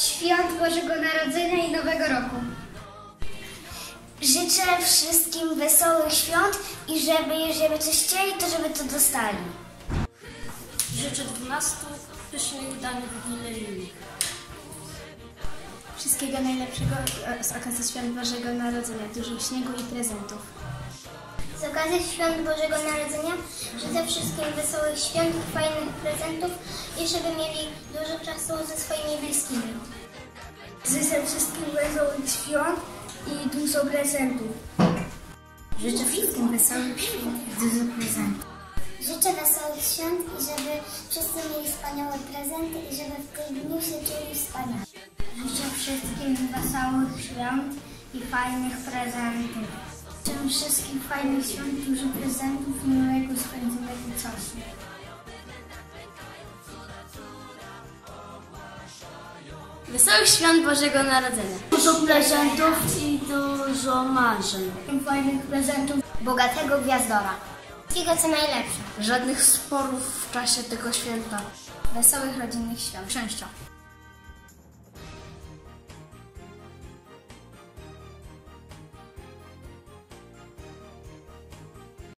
świąt Bożego Narodzenia i Nowego Roku. Życzę wszystkim wesołych świąt i żeby coś chcieli, to żeby to dostali. Życzę 12 pysznych dań wigilijnych. Wszystkiego najlepszego z okazji Świąt Bożego Narodzenia, dużo śniegu i prezentów. Z okazji Świąt Bożego Narodzenia życzę wszystkim wesołych świąt i fajnych prezentów i żeby mieli dużo czasu ze swoimi bliskimi. Życzę wszystkim wesołych świąt i dużo prezentów. Życzę wszystkim wesołych świąt i dużo prezentów. Życzę wesołych świąt i żeby wszyscy mieli wspaniałe prezenty i żeby w tym dniu się czuli wspaniale. Życzę wszystkim wesołych świąt i fajnych prezentów. Życzę wszystkim fajnych świąt, dużo prezentów i miłego spędzonego czasu. Wesołych świąt Bożego Narodzenia. Dużo prezentów i dużo marzeń. Fajnych prezentów. Bogatego gwiazdora. Wszystkiego co najlepsze. Żadnych sporów w czasie tego święta. Wesołych rodzinnych świąt. Szczęścia.